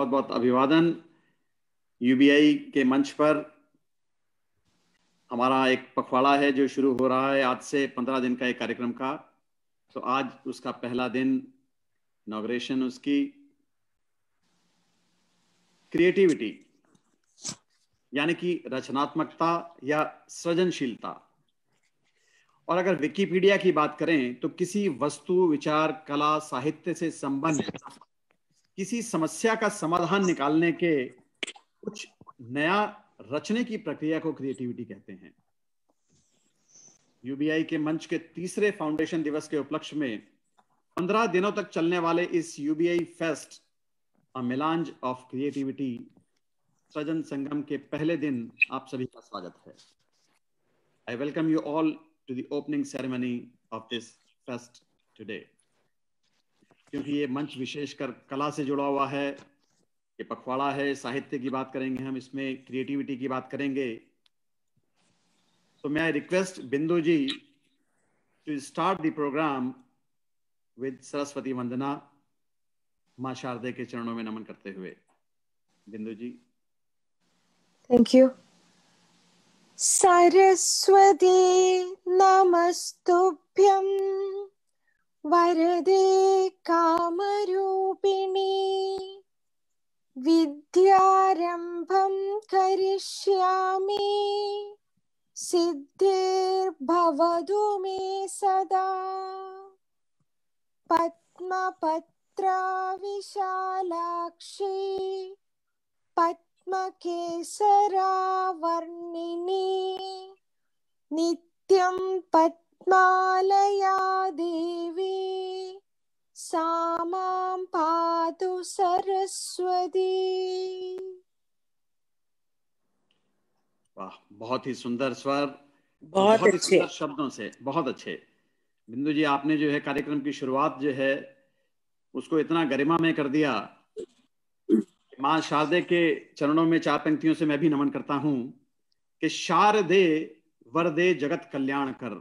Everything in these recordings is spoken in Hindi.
बहुत बहुत अभिवादन। यूबीआई के मंच पर हमारा एक पखवाड़ा है जो शुरू हो रहा है आज से 15 दिन का एक कार्यक्रम का। तो आज उसका पहला दिन, इनॉग्रेशन उसकी। क्रिएटिविटी यानी कि रचनात्मकता या सृजनशीलता। और अगर विकिपीडिया की बात करें तो किसी वस्तु, विचार, कला, साहित्य से संबंधित किसी समस्या का समाधान निकालने के कुछ नया रचने की प्रक्रिया को क्रिएटिविटी कहते हैं। यूबीआई के मंच के तीसरे फाउंडेशन दिवस के उपलक्ष्य में 15 दिनों तक चलने वाले इस UBI fest, a melange of creativity, सृजन संगम के पहले दिन आप सभी का स्वागत है। I welcome you all to the opening ceremony of this fest today. क्योंकि ये मंच विशेषकर कला से जुड़ा हुआ है, ये पखवाड़ा है, साहित्य की बात करेंगे हम, इसमें क्रिएटिविटी की बात करेंगे। So may I request Bindu ji to start the program with Saraswati वंदना, माँ शारदे के चरणों में नमन करते हुए। बिंदु जी। Thank you. सरस्वती नमस्तुभ्यं वरदे कामरूपिणी विद्यारंभं करिष्यामि सिद्धिर्भवतु मे सदा पद्मपत्राविशालाक्षी पद्मकेसरावर्णिनी नित्यं पद्मालया देवी सा मां पातु सरस्वती। वाह, बहुत ही सुंदर स्वर, बहुत ही अच्छे सुंदर शब्दों से, बहुत अच्छे। बिंदु जी, आपने जो है कार्यक्रम की शुरुआत जो है उसको इतना गरिमा में कर दिया। माँ शारदे के चरणों में 4 पंक्तियों से मैं भी नमन करता हूं कि शारदे वरदे जगत कल्याण कर,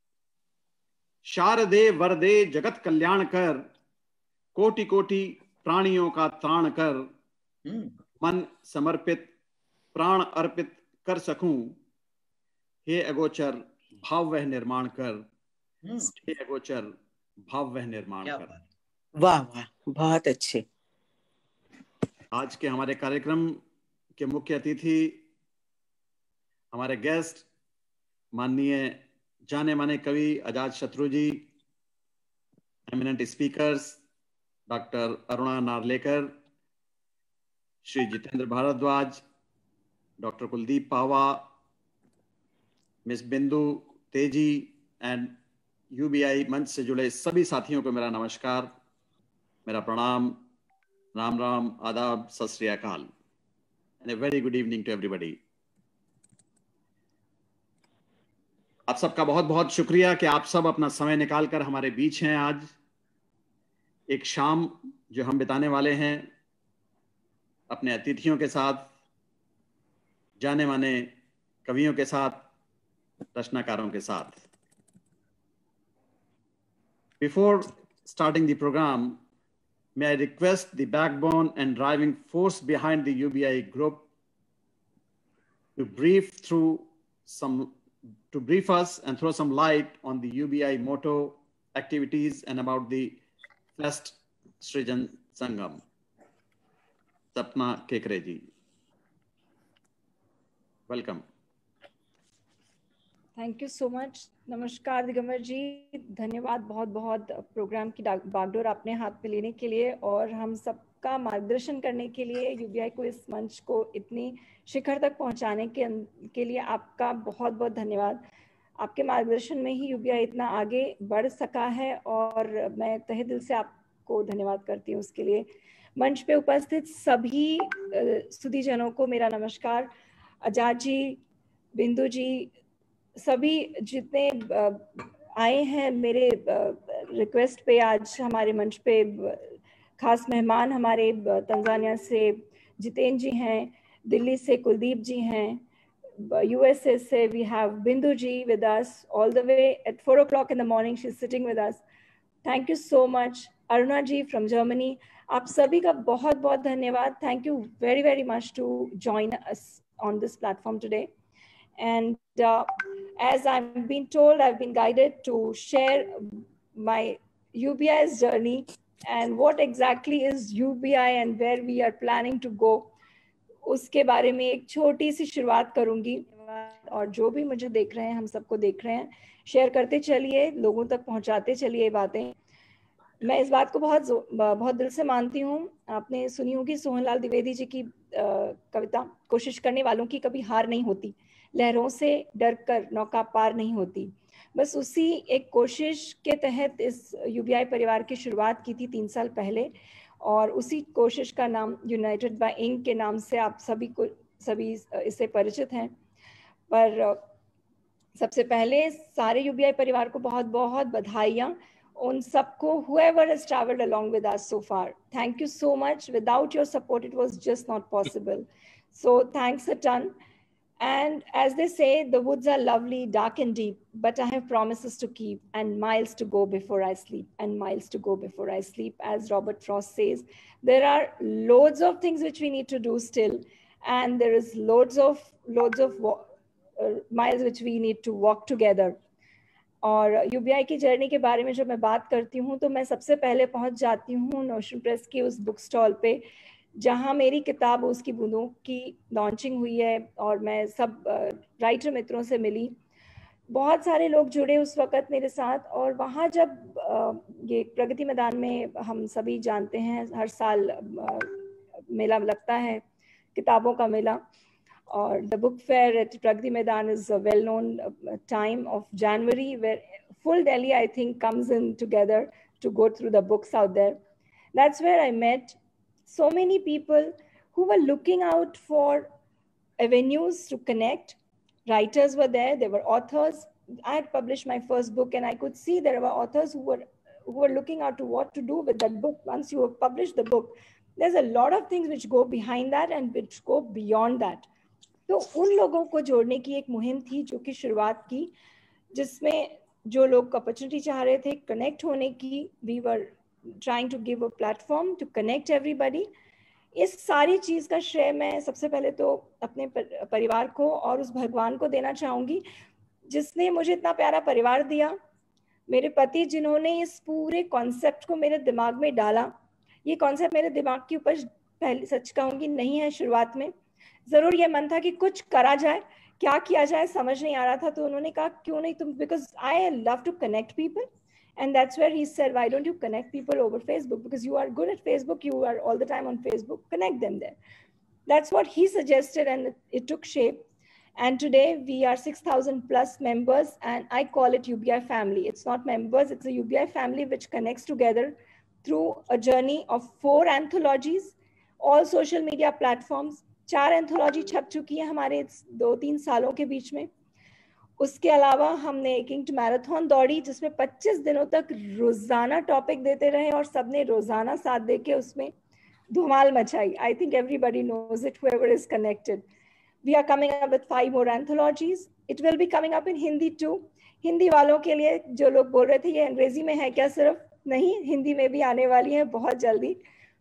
शारदे वरदे जगत कल्याण कर, कोटि कोटि प्राणियों का त्राण कर, मन समर्पित प्राण अर्पित कर सकूं, हे अगोचर भाव वह निर्माण कर, हे अगोचर भाव वह निर्माण कर। वाह वाह, बहुत अच्छे। आज के हमारे कार्यक्रम के मुख्य अतिथि, हमारे गेस्ट, माननीय जाने माने कवि Azad Shatru ji, eminent speakers doctor Aruna Narlekar, Shri Jitendra Bhardwaj, doctor Kuldeep Pawa, miss Bindu Teji and UBI मंच से जुड़े सभी साथियों को मेरा नमस्कार, मेरा प्रणाम, राम राम, आदाब, सत श्री अकाल, and a very good evening to everybody. आप सबका बहुत बहुत शुक्रिया कि आप सब अपना समय निकालकर हमारे बीच हैं। आज एक शाम जो हम बिताने वाले हैं अपने अतिथियों के साथ, जाने माने कवियों के साथ, रचनाकारों के साथ। Before starting the program, may I request the backbone and driving force behind the UBI group to brief us and throw some light on the UBI motto, activities, and about the Fest Srijan Sangam. Sapna Kekre ji, welcome. Thank you so much. नमस्कार दिगंबर जी, धन्यवाद बहुत बहुत प्रोग्राम की बागडोर आपने हाथ में लेने के लिए और हम सबका मार्गदर्शन करने के लिए, यूबीआई को इस मंच को इतनी शिखर तक पहुंचाने के लिए आपका बहुत बहुत धन्यवाद। आपके मार्गदर्शन में ही यूबीआई इतना आगे बढ़ सका है और मैं तहे दिल से आपको धन्यवाद करती हूँ उसके लिए। मंच पे उपस्थित सभी सुधीजनों को मेरा नमस्कार। आजाद जी, बिंदु जी, सभी जितने आए हैं मेरे रिक्वेस्ट पे आज हमारे मंच पे, खास मेहमान हमारे तंजानिया से जितेंद्र जी हैं, दिल्ली से कुलदीप जी हैं, यूएसए से we have Bindu ji with us all the way at 4 o'clock in the morning, she is sitting with us. Thank you so much. Aruna ji from Germany, आप सभी का बहुत बहुत धन्यवाद. Thank you very very much to join us on this platform today. And as I've been told, I've been guided to share my UBI's journey and what exactly is UBI and where we are planning to go. उसके बारे में एक छोटी सी शुरुआत करूंगी. और जो भी मुझे देख रहे हैं, हम सबको देख रहे हैं, शेयर करते चलिए, लोगों तक पहुंचाते चलिए बातें. मैं इस बात को बहुत दिल से मानती हूँ. आपने सुनी होगी सोहनलाल द्विवेदी जी की कविता, कोशिश करने वालों की कभी हार नहीं होती, लहरों से डर कर नौका पार नहीं होती. बस उसी एक कोशिश के तहत इस यूबीआई परिवार की शुरुआत की थी 3 साल पहले. और उसी कोशिश का नाम यूनाइटेड बाय इंक के नाम से आप सभी इससे परिचित हैं. पर सबसे पहले सारे यूबीआई परिवार को बहुत बहुत बधाइयाँ उन सबको, whoever has traveled along with us so far. Thank you so much. Without your support, it was just not possible. So thanks a ton. And as they say, the woods are lovely, dark and deep, but I have promises to keep and miles to go before I sleep, and miles to go before I sleep. As Robert Frost says, there are loads of things which we need to do still, and there is loads of miles which we need to walk together. और यूबीआई की जर्नी के बारे में जब मैं बात करती हूँ तो मैं सबसे पहले पहुँच जाती हूँ नोशन प्रेस की उस बुक स्टॉल पे जहाँ मेरी किताब उसकी बूंदों की लॉन्चिंग हुई है. और मैं सब राइटर मित्रों से मिली, बहुत सारे लोग जुड़े उस वक़्त मेरे साथ. और वहाँ जब ये प्रगति मैदान में, हम सभी जानते हैं हर साल मेला लगता है, किताबों का मेला. Or the book fair at Pragati Maidan is a well-known time of January where full Delhi, I think, comes in together to go through the books out there. That's where I met so many people who were looking out for avenues to connect. Writers were there, there were authors. I had published my first book and I could see there were authors who were looking out to what to do with that book. Once you have published the book, there's a lot of things which go behind that and which go beyond that. तो उन लोगों को जोड़ने की एक मुहिम थी जो कि शुरुआत की, जिसमें जो लोग अपॉर्चुनिटी चाह रहे थे कनेक्ट होने की, we were trying to give a platform to connect everybody. इस सारी चीज़ का श्रेय मैं सबसे पहले तो अपने परिवार को और उस भगवान को देना चाहूँगी जिसने मुझे इतना प्यारा परिवार दिया. मेरे पति जिन्होंने इस पूरे कॉन्सेप्ट को मेरे दिमाग में डाला. ये कॉन्सेप्ट मेरे दिमाग की उपज पहले, सच कहूँगी, नहीं है. शुरुआत में जरूर ये मन था कि कुछ करा जाए, क्या किया जाए समझ नहीं आ रहा था. तो उन्होंने कहा क्यों नहीं तुम, because I love to connect people, and that's where he said why don't you connect people over Facebook, because you are good at Facebook, you are all the time on Facebook, connect them there. That's what he suggested and it took shape. And today we are 6,000 plus members and I call it UBI family. It's not members, it's a UBI family which connects together through a journey of 4 anthologies, all social media platforms. 4 anthology छप चुकी है हमारे 2-3 सालों के बीच में. उसके अलावा हमने एक इंक्ड मैराथन दौड़ी जिसमें 25 दिनों तक रोजाना टॉपिक देते रहे और सबने रोजाना साथ देके उसमें धमाल मचाई. I think everybody knows it, whoever is connected. We are coming up with 5 more anthologies. It will be coming up in Hindi too. Hindi वालों के लिए जो लोग बोल रहे थे ये अंग्रेजी में है क्या, सिर्फ नहीं, हिंदी में भी आने वाली है बहुत जल्दी.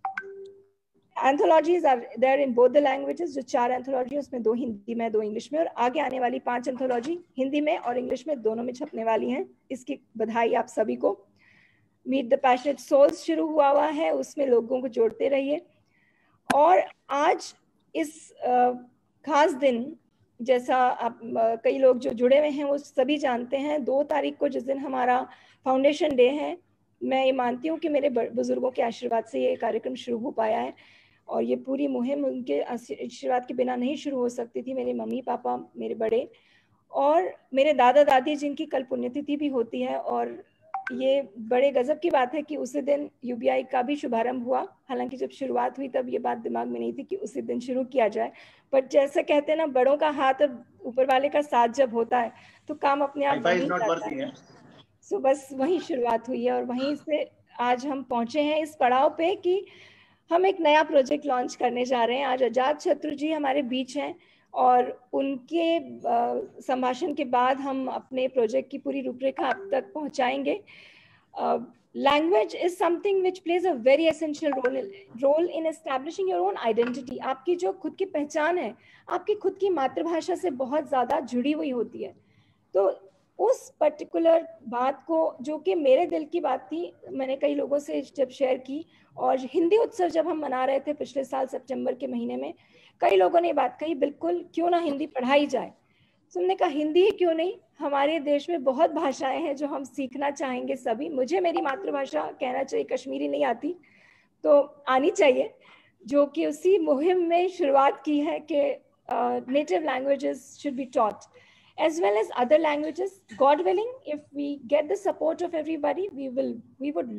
Anthologies are there in both the languages. जो 4 एंथोलॉजी उसमें 2 हिंदी में 2 इंग्लिश में, और आगे आने वाली 5 एंथोलॉजी हिंदी में और इंग्लिश में दोनों में छपने वाली हैं. इसकी बधाई आप सभी को. मीट द पैशनेट सोल्स शुरू हुआ है, उसमें लोगों को जोड़ते रहिए. और आज इस खास दिन, जैसा आप कई लोग जो जुड़े हुए हैं वो सभी जानते हैं, 2 तारीख को जिस दिन हमारा फाउंडेशन डे है, मैं ये मानती हूँ कि मेरे बुजुर्गों के आशीर्वाद से ये कार्यक्रम शुरू हो पाया है. और ये पूरी मुहिम उनके आशीर्वाद के बिना नहीं शुरू हो सकती थी. मेरे मम्मी पापा, मेरे बड़े और मेरे दादा दादी जिनकी कल पुण्यतिथि भी होती है. और ये बड़े गजब की बात है कि उसी दिन यूबीआई का भी शुभारंभ हुआ. हालांकि जब शुरुआत हुई तब ये बात दिमाग में नहीं थी कि उसी दिन शुरू किया जाए, पर जैसे कहते हैं ना, बड़ों का हाथ और ऊपर वाले का साथ जब होता है तो काम अपने आप वहीं जाता है. सो बस वहीं शुरुआत हुई है और वहीं से आज हम पहुंचे हैं इस पड़ाव पे कि हम एक नया प्रोजेक्ट लॉन्च करने जा रहे हैं. आज अजात शत्रु जी हमारे बीच हैं और उनके संभाषण के बाद हम अपने प्रोजेक्ट की पूरी रूपरेखा आप तक पहुंचाएंगे. language is something which plays a very essential role in establishing your own identity. आपकी जो खुद की पहचान है आपकी खुद की मातृभाषा से बहुत ज़्यादा जुड़ी हुई होती है. तो उस पर्टिकुलर बात को, जो कि मेरे दिल की बात थी, मैंने कई लोगों से जब शेयर की, और हिंदी उत्सव जब हम मना रहे थे पिछले साल सितंबर के महीने में, कई लोगों ने बात कही, बिल्कुल क्यों ना हिंदी पढ़ाई जाए. तो हमने कहा हिंदी ही क्यों नहीं, हमारे देश में बहुत भाषाएं हैं जो हम सीखना चाहेंगे सभी. मुझे मेरी मातृभाषा कहना चाहिए, कश्मीरी नहीं आती तो आनी चाहिए, जो कि उसी मुहिम में शुरुआत की है कि native languages should be taught as well as other languages. God willing, if we get the support of everybody, we would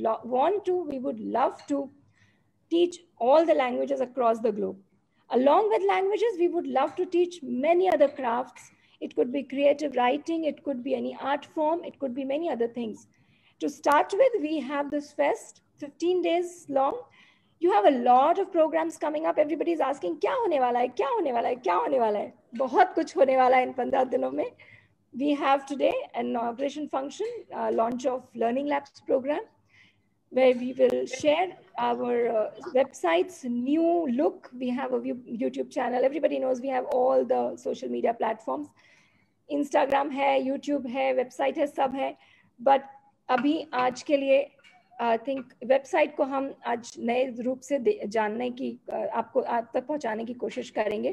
love to teach all the languages across the globe. Along with languages, we would love to teach many other crafts. It could be creative writing, it could be any art form, it could be many other things. To start with, we have this fest, 15 days long. You have a lot of programs coming up. Everybody is asking, क्या होने वाला है, क्या होने वाला है, क्या होने वाला है. बहुत कुछ होने वाला है इन 15 दिनों में. We have today an inauguration function, launch of Learning Labs program, where we will share our website's new look. We have a YouTube channel. Everybody knows we have all the social media platforms. Instagram है, YouTube है, website है, सब है. But अभी आज के लिए आई थिंक वेबसाइट को हम आज नए रूप से जानने की, आप तक पहुंचाने की कोशिश करेंगे.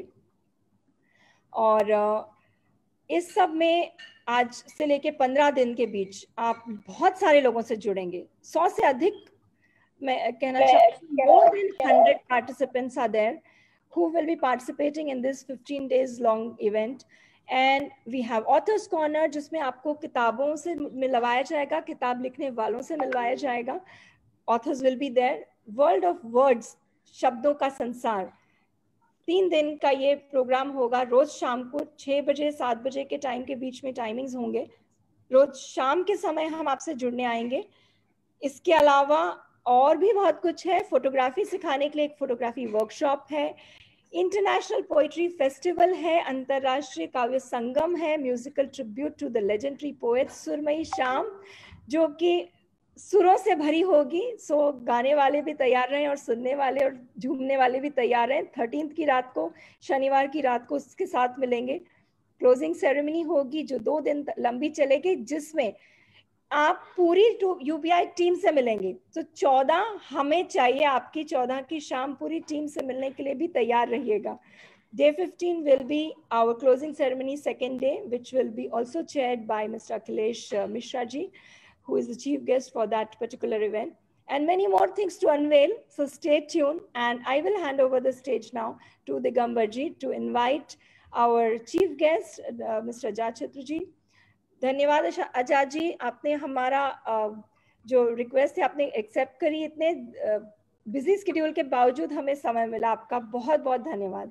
और इस सब में आज से लेके 15 दिन के बीच आप बहुत सारे लोगों से जुड़ेंगे. 100 से अधिक, मैं कहना चाहूँगी, more than 100 participants are there who will be participating in this 15 days long event. And we have authors corner, जिसमें आपको किताबों से मिलवाया जाएगा, किताब लिखने वालों से मिलवाया जाएगा. Authors will be there. World of words, शब्दों का संसार. 3 दिन का ये प्रोग्राम होगा. रोज शाम को 6 बजे 7 बजे के टाइम के बीच में टाइमिंग्स होंगे. रोज शाम के समय हम आपसे जुड़ने आएंगे. इसके अलावा और भी बहुत कुछ है. फोटोग्राफी सिखाने के लिए एक फोटोग्राफी वर्कशॉप है. इंटरनेशनल पोइट्री फेस्टिवल है. अंतरराष्ट्रीय काव्य संगम है. Musical tribute to the legendary poet सुरमई शाम, जो कि सुरों से भरी होगी. सो गाने वाले भी तैयार रहें और सुनने वाले और झूमने वाले भी तैयार रहें. 13 की रात को, शनिवार की रात को उसके साथ मिलेंगे. क्लोजिंग सेरेमनी होगी जो 2 दिन लंबी चलेगी, जिसमें आप पूरी यूबीआई टीम से मिलेंगे. तो 14 हमें चाहिए, आपकी 14 की शाम पूरी टीम से मिलने के लिए भी तैयार रहिएगा. Day 15 will be our closing ceremony, second day, which will be also chaired by Mr. Akhilesh Mishra ji, who is the chief guest for that particular event, and many more things to unveil. So stay tuned, and I will hand over the stage now to Digambar ji to invite our chief guest, Mr. Ajat Chhatru ji. धन्यवाद आजाद जी, आपने हमारा जो रिक्वेस्ट है आपने एक्सेप्ट करी. इतने बिजी स्केड्यूल के बावजूद हमें समय मिला. आपका बहुत बहुत धन्यवाद.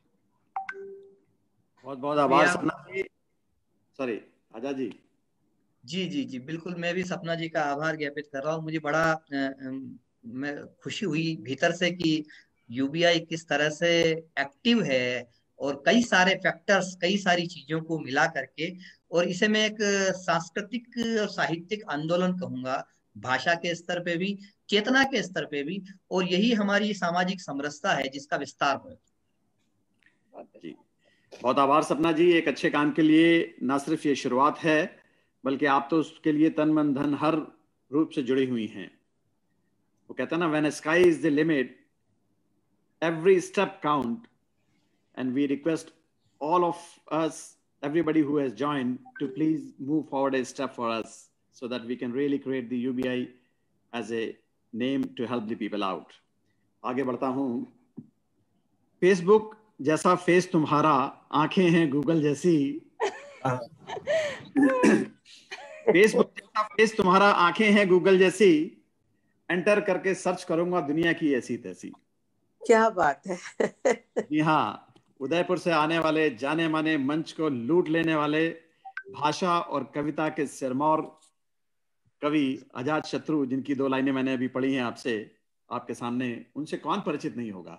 बहुत बहुत आभार सपना जी. सॉरी आजाद जी. जी जी जी बिल्कुल, मैं भी सपना जी का आभार ज्ञापित कर रहा हूँ. मुझे बड़ा मैं खुशी हुई भीतर से कि यूबीआई किस तरह से एक्टिव है और कई सारे फैक्टर्स, कई सारी चीजों को मिला करके, और इसे मैं एक सांस्कृतिक और साहित्यिक आंदोलन कहूंगा, भाषा के स्तर पे भी, चेतना के स्तर पे भी, और यही हमारी सामाजिक समरसता है जिसका विस्तार हो. जी बहुत आभार सपना जी. एक अच्छे काम के लिए ना सिर्फ ये शुरुआत है, बल्कि आप तो उसके लिए तन मन धन हर रूप से जुड़ी हुई हैं. वो कहता है ना, when sky is the limit every step count, and we request all of us, everybody who has joined, to please move forward a step for us so that we can really create the UBI as a name to help the people out. आगे बढ़ता हूँ. फेसबुक जैसा फेस तुम्हारा, आंखें हैं गूगल जैसी. फेसबुक जैसा फेस तुम्हारा, आंखें हैं गूगल जैसी. एंटर करके सर्च करूंगा दुनिया की ऐसी तैसी. क्या बात है. जी हाँ, उदयपुर से आने वाले जाने माने मंच को लूट लेने वाले भाषा और कविता के सिरमौर कवि अजात शत्रु, जिनकी 2 लाइनें मैंने अभी पढ़ी हैं आपके सामने, उनसे कौन परिचित नहीं होगा.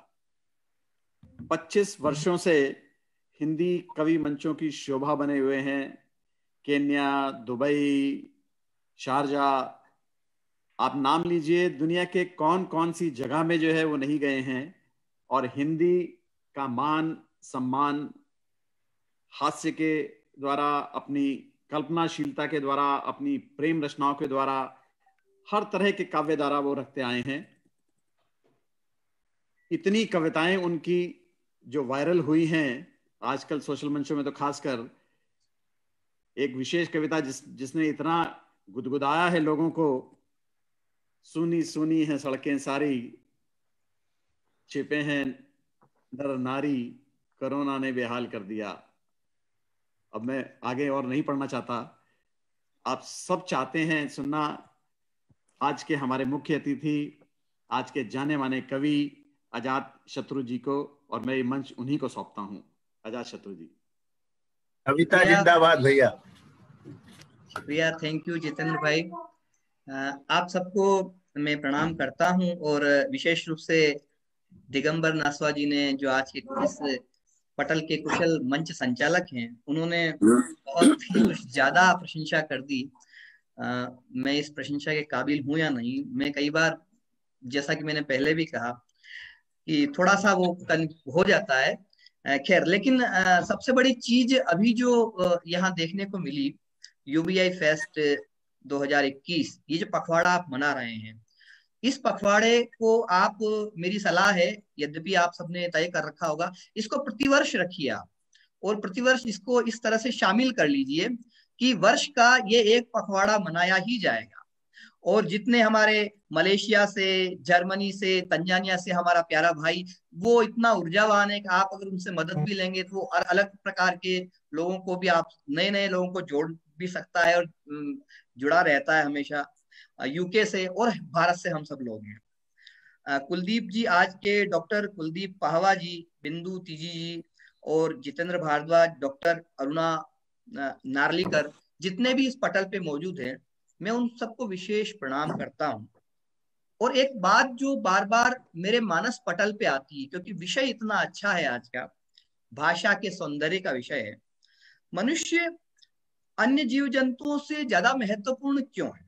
25 वर्षों से हिंदी कवि मंचों की शोभा बने हुए हैं. केन्या, दुबई, शारजा, आप नाम लीजिए दुनिया के कौन कौन सी जगह में जो है वो नहीं गए हैं और हिंदी का मान सम्मान हास्य के द्वारा, अपनी कल्पनाशीलता के द्वारा, अपनी प्रेम रचनाओं के द्वारा, हर तरह के काव्य द्वारा वो रखते आए हैं। इतनी कविताएं उनकी जो वायरल हुई हैं आजकल सोशल मंचों में, तो खासकर एक विशेष कविता जिसने इतना गुदगुदाया है लोगों को, सुनी सुनी है सड़कें सारी, छिपे हैं नर नारी, कोरोना ने बेहाल कर दिया। अब मैं आगे और नहीं पढ़ना चाहता, आप सब चाहते हैं सुनना आज के हमारे मुख्य अतिथि, आज के जाने माने कवि अजात शत्रु जी को, और मैं ये मंच उन्हीं को सौंपता हूं। अजात शत्रु जी। कविता जिंदाबाद भैया। शुक्रिया, थैंक यू जितेंद्र भाई। आप सबको मैं प्रणाम करता हूं, और विशेष रूप से दिगंबर नासवा जी ने जो आज के इस पटल के कुशल मंच संचालक हैं, उन्होंने बहुत ही ज्यादा प्रशंसा कर दी। मैं इस प्रशंसा के काबिल हूं या नहीं, मैं कई बार, जैसा कि मैंने पहले भी कहा, कि थोड़ा सा वो हो जाता है। खैर, लेकिन सबसे बड़ी चीज अभी जो यहाँ देखने को मिली, यूबीआई फेस्ट 2021, ये जो पखवाड़ा आप मना रहे हैं, इस पखवाड़े को आप, मेरी सलाह है, यद्यपि आप सबने तय कर रखा होगा, इसको प्रतिवर्ष रखिए आप, और प्रतिवर्ष इसको इस तरह से शामिल कर लीजिए कि वर्ष का ये एक पखवाड़ा मनाया ही जाएगा। और जितने हमारे मलेशिया से, जर्मनी से, तंजानिया से हमारा प्यारा भाई, वो इतना ऊर्जावान है कि आप अगर उनसे मदद भी लेंगे तो और अलग प्रकार के लोगों को भी, आप नए नए लोगों को जोड़ भी सकता है, और जुड़ा रहता है हमेशा। यूके से और भारत से हम सब लोग हैं। कुलदीप जी, आज के डॉक्टर कुलदीप पाहवा जी, बिंदु तीजी जी, और जितेंद्र भारद्वाज, डॉक्टर अरुणा नार्लिकर, जितने भी इस पटल पे मौजूद हैं, मैं उन सबको विशेष प्रणाम करता हूं। और एक बात जो बार बार मेरे मानस पटल पे आती है, क्योंकि विषय इतना अच्छा है आज का, भाषा के सौंदर्य का विषय है, मनुष्य अन्य जीव जंतुओं से ज्यादा महत्वपूर्ण क्यों है?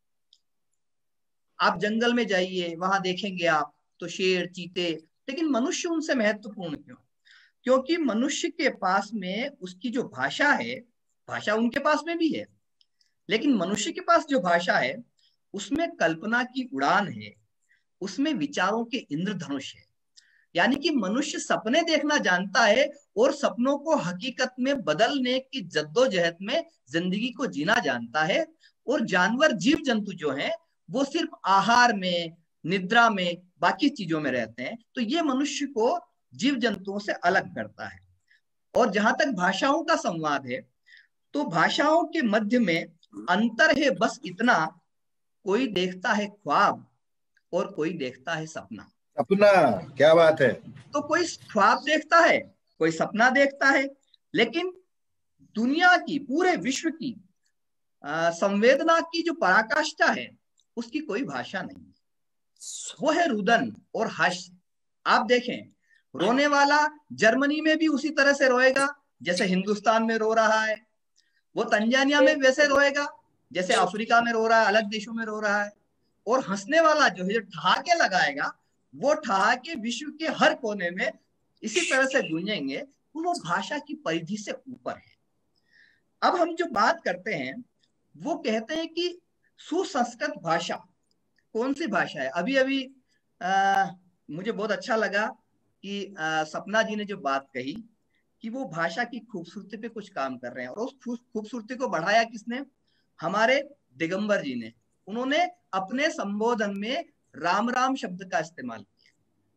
आप जंगल में जाइए, वहां देखेंगे आप तो शेर, चीते, लेकिन मनुष्य उनसे महत्वपूर्ण क्यों? क्योंकि मनुष्य के पास में उसकी जो भाषा है, भाषा उनके पास में भी है, लेकिन मनुष्य के पास जो भाषा है उसमें कल्पना की उड़ान है, उसमें विचारों के इंद्रधनुष है। यानी कि मनुष्य सपने देखना जानता है और सपनों को हकीकत में बदलने की जद्दोजहद में जिंदगी को जीना जानता है। और जानवर, जीव जंतु जो हैं, वो सिर्फ आहार में, निद्रा में, बाकी चीजों में रहते हैं। तो ये मनुष्य को जीव जंतुओं से अलग करता है। और जहां तक भाषाओं का संवाद है, तो भाषाओं के मध्य में अंतर है बस इतना, कोई देखता है ख्वाब और कोई देखता है सपना। सपना, क्या बात है। तो कोई ख्वाब देखता है, कोई सपना देखता है, लेकिन दुनिया की, पूरे विश्व की संवेदना की जो पराकाष्ठा है, उसकी कोई भाषा नहीं, वो है रुदन और हर्ष। आप देखें, रोने वाला जर्मनी में भी उसी तरह से रोएगा जैसे हिंदुस्तान में रो रहा है, वो तंजानिया में वैसे रोएगा जैसे अफ्रीका में रो रहा है, अलग देशों में रो रहा है। और हंसने वाला जो है, जो ठहाके लगाएगा, वो ठहाके विश्व के हर कोने में इसी तरह से गूंजेंगे। वो भाषा की परिधि से ऊपर है। अब हम जो बात करते हैं, वो कहते हैं कि सुसंस्कृत भाषा कौन सी भाषा है। अभी अभी मुझे बहुत अच्छा लगा कि सपना जी ने जो बात कही कि वो भाषा की खूबसूरती पे कुछ काम कर रहे हैं, और उस खूबसूरती को बढ़ाया किसने? हमारे दिगंबर जी ने। उन्होंने अपने संबोधन में राम राम शब्द का इस्तेमाल किया,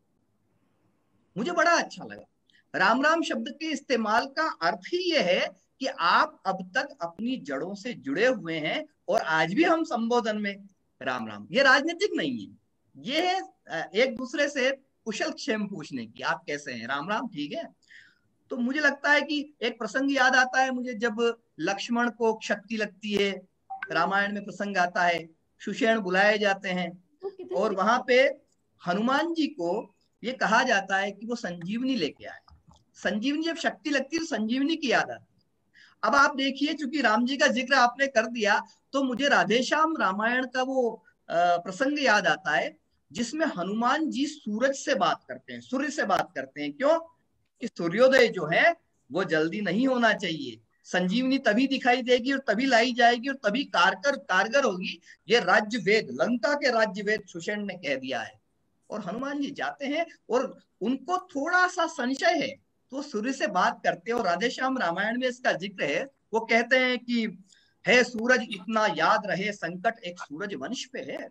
मुझे बड़ा अच्छा लगा। राम राम शब्द के इस्तेमाल का अर्थ ही यह है कि आप अब तक अपनी जड़ों से जुड़े हुए हैं, और आज भी हम संबोधन में राम राम। ये राजनीतिक नहीं है, ये है एक दूसरे से कुशल क्षेम पूछने की, आप कैसे हैं, राम राम, ठीक है। तो मुझे लगता है कि एक प्रसंग याद आता है मुझे, जब लक्ष्मण को शक्ति लगती है, रामायण में प्रसंग आता है, सुषेण बुलाए जाते हैं, और वहां पे हनुमान जी को ये कहा जाता है कि वो संजीवनी लेके आए। संजीवनी जब शक्ति लगती है तो संजीवनी की याद आती है। अब आप देखिए, चूंकि राम जी का जिक्र आपने कर दिया, तो मुझे राधेश्याम रामायण का वो प्रसंग याद आता है जिसमें हनुमान जी सूरज से बात करते हैं, सूर्य से बात करते हैं। क्यों? कि सूर्योदय जो है वो जल्दी नहीं होना चाहिए, संजीवनी तभी दिखाई देगी और तभी लाई जाएगी और तभी कारगर होगी। ये राज्य वेद, लंका के राज्य वेद सुषेण ने कह दिया है। और हनुमान जी जाते हैं और उनको थोड़ा सा संशय है तो सूर्य से बात करते हैं। और राधेश्याम रामायण में इसका जिक्र है, वो कहते हैं कि है सूरज इतना याद रहे, संकट एक सूरज वंश पे है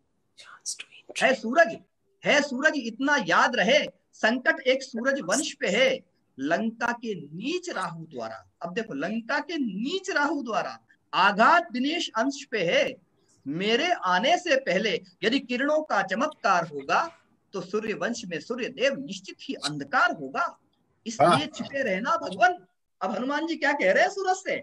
सूरज इतना याद रहे, संकट एक सूरज वंश पे है, लंका के नीच राहु द्वारा। अब देखो, लंका के नीच राहु द्वारा आघात दिनेश अंश पे है, मेरे आने से पहले यदि किरणों का चमत्कार होगा तो सूर्य वंश में सूर्य देव निश्चित ही अंधकार होगा, इसलिए छिपे रहना भगवान। अब हनुमान जी क्या कह रहे हैं सूरज से?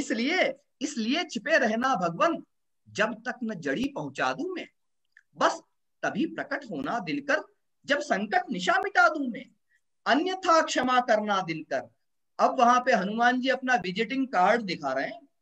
इसलिए छिपे रहना भगवान, जब तक न जड़ी पहुंचा दूं मैं, बस तभी प्रकट होना दिलकर, जब संकट निशा मिटा दूं मैं, अन्यथा क्षमा करना दिलकर। अब वहां पे हनुमान जी अपना विजिटिंग कार्ड दिखा रहे हैं।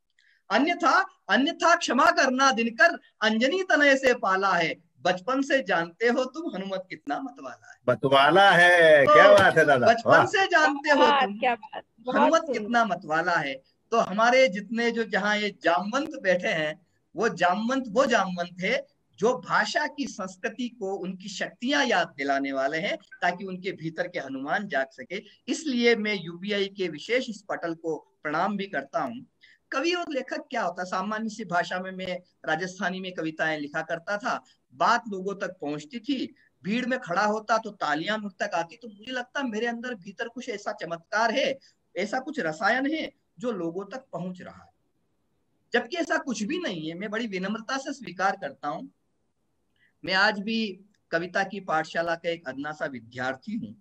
अन्यथा क्षमा करना दिनकर, अंजनी तनय से पाला है, बचपन से जानते हो तुम हनुमत कितना मतवाला है। मतवाला है, क्या बात है दादा, बचपन से जानते हो तुम हनुमत कितना मतवाला है। तो हमारे जितने जो जहाँ ये जामवंत बैठे हैं, वो जामवंत है जो भाषा की संस्कृति को, उनकी शक्तियां याद दिलाने वाले हैं, ताकि उनके भीतर के हनुमान जाग सके। इसलिए मैं यूबीआई के विशेष इस पटल को प्रणाम भी करता हूँ। कवि और लेखक क्या होता है, सामान्य सी भाषा में मैं राजस्थानी में कविताएं लिखा करता था, बात लोगों तक पहुंचती थी, भीड़ में खड़ा होता तो तालियां मुझ तक आती, तो मुझे लगता मेरे अंदर भीतर कुछ ऐसा चमत्कार है, ऐसा कुछ रसायन है जो लोगों तक पहुंच रहा है। जबकि ऐसा कुछ भी नहीं है। मैं बड़ी विनम्रता से स्वीकार करता हूँ, मैं आज भी कविता की पाठशाला का एक अदना सा विद्यार्थी हूँ।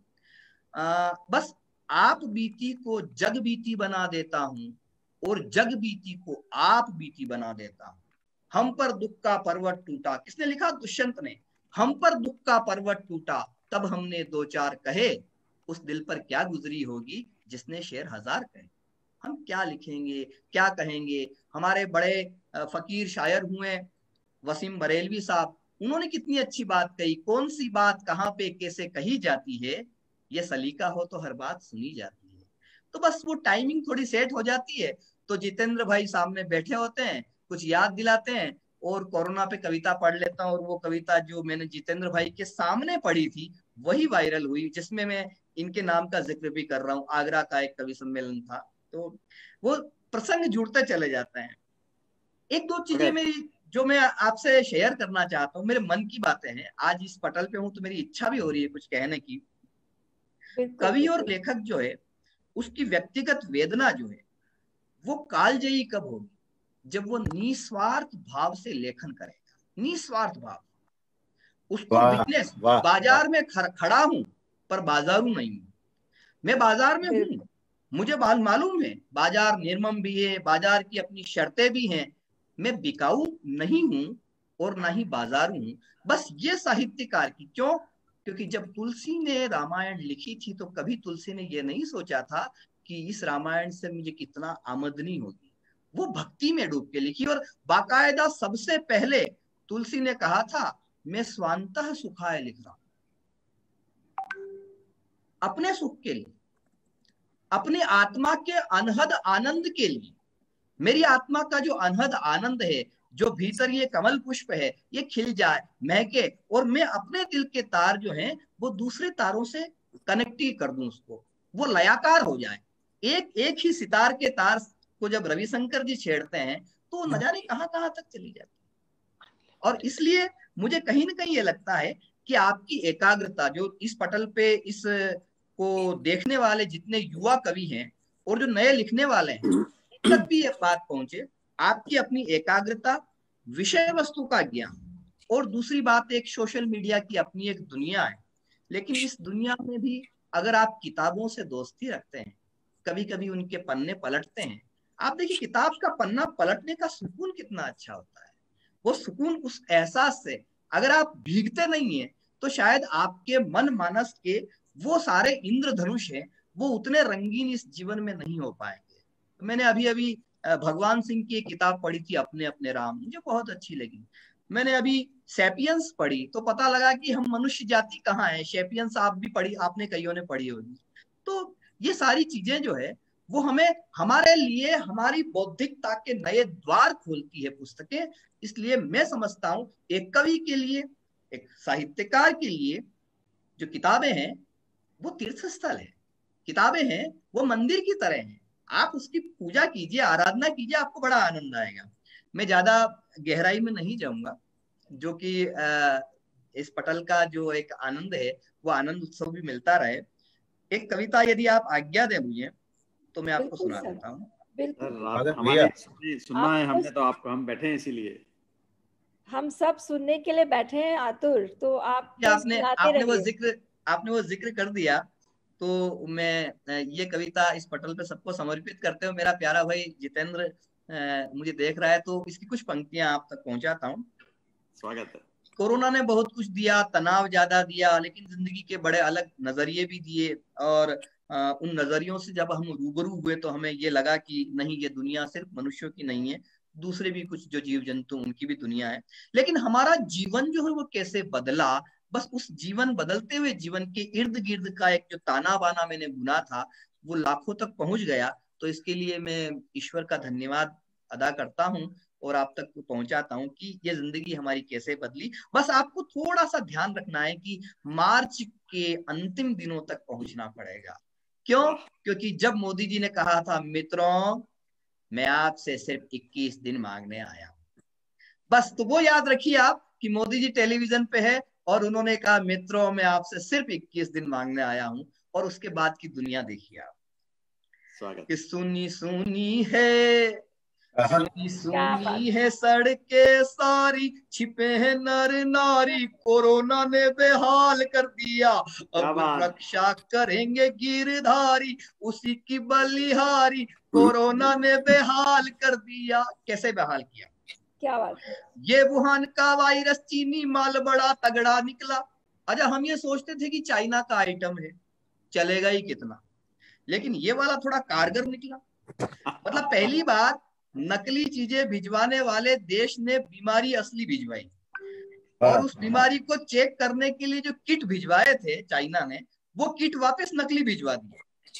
बस आप बीती को जग बीती बना देता हूँ और जग बीती को आप बीती बना देता हूँ। हम पर दुख का पर्वत टूटा, किसने लिखा? दुष्यंत ने। हम पर दुख का पर्वत टूटा, तब हमने दो चार कहे, उस दिल पर क्या गुजरी होगी जिसने शेर हजार कहे। हम क्या लिखेंगे, क्या कहेंगे? हमारे बड़े फकीर शायर हुए वसीम बरेलवी साहब, उन्होंने कितनी अच्छी बात कही, कौन सी बात कहाँ पे कैसे कही जाती है, ये सलीका हो तो हर बात सुनी जाती है। तो बस वो टाइमिंग थोड़ी सेट हो जाती है, तो जितेंद्र भाई सामने बैठे होते हैं, कुछ याद दिलाते हैं, और कोरोना पे कविता पढ़ लेता हूँ। और वो कविता जो मैंने जितेंद्र भाई के सामने पढ़ी थी वही वायरल हुई, जिसमें मैं इनके नाम का जिक्र भी कर रहा हूँ। आगरा का एक कवि सम्मेलन था, तो वो प्रसंग जुड़ते चले जाते हैं। एक दो चीजें मेरी जो मैं आपसे शेयर करना चाहता हूँ, मेरे मन की बातें हैं। आज इस पटल पे हूँ तो मेरी इच्छा भी हो रही है कुछ कहने की। कवि और लेखक जो है, उसकी व्यक्तिगत वेदना जो है वो कालजयी कब होगी? जब वो निस्वार्थ भाव से लेखन करेगा। निस्वार्थ भाव, उसको बिजनेस, बाजार में खड़ा हूं पर बाजारू नहीं हूं। मैं बाजार में हूं, मुझे मालूम है बाजार निर्मम भी है, बाजार की अपनी शर्तें भी हैं। मैं बिकाऊ नहीं हूं और ना ही बाजारू हूं। बस ये साहित्यकार की, क्यों? क्योंकि जब तुलसी ने रामायण लिखी थी तो कभी तुलसी ने ये नहीं सोचा था कि इस रामायण से मुझे कितना आमदनी होगी। वो भक्ति में डूब के लिखी, और बाकायदा सबसे पहले तुलसी ने कहा था, मैं स्वांतः सुखाय लिख रहा हूं, अपने सुख के लिए, अपने आत्मा के अनहद आनंद के लिए। मेरी आत्मा का जो अनहद आनंद है, जो भीतर ये कमल पुष्प है, ये खिल जाए, महके, और मैं अपने दिल के तार जो हैं वो दूसरे तारों से कनेक्ट कर दूं, उसको वो लयाकार हो जाए। एक ही सितार के तार को जब रविशंकर जी छेड़ते हैं तो न जाने कहां कहां तक चली जाती है। और इसलिए मुझे कहीं ना कहीं ये लगता है कि आपकी एकाग्रता, जो इस पटल पे इस को देखने वाले जितने युवा कवि हैं और जो नए लिखने वाले हैं, तक भी ये बात पहुंचे, आपकी अपनी एकाग्रता, विषय वस्तु का ज्ञान, और दूसरी बात एक सोशल मीडिया की अपनी एक दुनिया है। लेकिन इस दुनिया में भी अगर आप किताबों से दोस्ती रखते हैं, कभी कभी उनके पन्ने पलटते हैं, आप देखिए किताब का पन्ना पलटने का सुकून कितना अच्छा होता है। वो सुकून, उस एहसास से अगर आप भीगते नहीं है तो शायद आपके मन मानस के वो सारे इंद्रधनुष हैं वो उतने रंगीन इस जीवन में नहीं हो पाएंगे। तो मैंने अभी भगवान सिंह की एक किताब पढ़ी थी, अपने अपने राम, मुझे बहुत अच्छी लगी। मैंने अभी सैपियंस पढ़ी तो पता लगा कि हम मनुष्य जाति कहाँ है। सैपियंस आप भी पढ़ी, आपने कईयों ने पढ़ी होगी। तो ये सारी चीजें जो है वो हमें, हमारे लिए, हमारी बौद्धिकता के नए द्वार खोलती है पुस्तकें। इसलिए मैं समझता हूं एक कवि के लिए, एक साहित्यकार के लिए जो किताबें हैं वो तीर्थ स्थल है। किताबें हैं वो मंदिर की तरह हैं। आप उसकी पूजा कीजिए, आराधना कीजिए, आपको बड़ा आनंद आएगा। मैं ज्यादा गहराई में नहीं जाऊंगा, जो कि इस पटल का जो एक आनंद है वो आनंद उत्सव भी मिलता रहे। एक कविता यदि आप आज्ञा दें मुझे तो मैं आपको सुना देता हूँ। बिल्कुल हमारे सुनना है हमने, तो आपको, हम बैठे हैं इसीलिए, हम सब सुनने के लिए बैठे हैं आतुर। तो आपने वो जिक्र कर दिया, तो मैं ये कविता इस पटल पे सबको समर्पित करते हुए, मेरा प्यारा भाई जितेंद्र मुझे देख रहा है तो इसकी कुछ पंक्तियां आप तक पहुंचाता हूँ। स्वागत है। कोरोना ने बहुत कुछ दिया, तनाव ज्यादा दिया, लेकिन जिंदगी के बड़े अलग नजरिए भी दिए। और उन नजरियों से जब हम रूबरू हुए तो हमें ये लगा कि नहीं, ये दुनिया सिर्फ मनुष्यों की नहीं है, दूसरे भी कुछ जो जीव जंतु उनकी भी दुनिया है। लेकिन हमारा जीवन जो है वो कैसे बदला, बस उस जीवन, बदलते हुए जीवन के इर्द गिर्द का एक जो ताना बाना मैंने बुना था वो लाखों तक पहुंच गया। तो इसके लिए मैं ईश्वर का धन्यवाद अदा करता हूँ और आप तक पहुंचाता हूँ कि ये जिंदगी हमारी कैसे बदली। बस आपको थोड़ा सा ध्यान रखना है कि मार्च के अंतिम दिनों तक पहुंचना पड़ेगा। क्यों? क्योंकि जब मोदी जी ने कहा था, मित्रों मैं आपसे सिर्फ 21 दिन मांगने आया हूं, बस तो वो याद रखिए आप कि मोदी जी टेलीविजन पे है और उन्होंने कहा, मित्रों मैं आपसे सिर्फ 21 दिन मांगने आया हूं। और उसके बाद की दुनिया देखिए आप, कि सुनी सुनी है, सुनी सुनी है सड़कें सारी, छिपे हैं नर नारी, कोरोना ने बेहाल कर दिया, अब रक्षा करेंगे गिरधारी, उसी की बलिहारी, कोरोना ने बेहाल कर दिया। कैसे बेहाल किया? क्या बात? ये वुहान का वायरस चीनी माल बड़ा तगड़ा निकला। अच्छा, हम ये सोचते थे कि चाइना का आइटम है, चलेगा ही कितना, लेकिन ये वाला थोड़ा कारगर निकला। मतलब पहली बार नकली चीजें भिजवाने वाले देश ने बीमारी असली भिजवाई, और उस बीमारी को चेक करने के लिए जो किट भिजवाए थे चाइना ने, वो किट वापस नकली भिजवा दिए।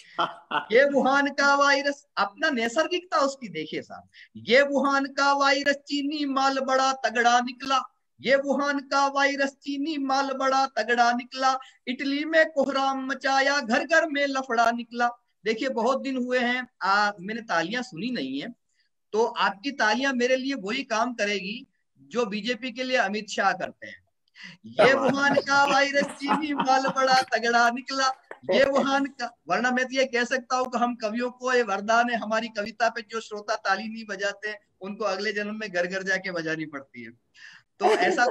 ये वुहान का वायरस, अपना नैसर्गिकता उसकी देखिए साहब। ये वुहान का वायरस चीनी माल बड़ा तगड़ा निकला, ये वुहान का वायरस चीनी माल बड़ा तगड़ा निकला, इटली में कोहराम मचाया, घर घर में लफड़ा निकला। देखिए बहुत दिन हुए हैं मैंने तालियां सुनी नहीं है, तो आपकी तालियां मेरे लिए वही काम करेगी जो बीजेपी के लिए अमित शाह करते हैं। ये वुहान का वायरस चीनी माल बड़ा तगड़ा निकला, ये वुहान का, वरना मैं तो ये कह सकता हूँ कि हम कवियों को ये वरदान है, हमारी कविता पे जो श्रोता ताली नहीं बजाते उनको अगले जन्म में घर घर जाके बजानी पड़ती है। तो ऐसा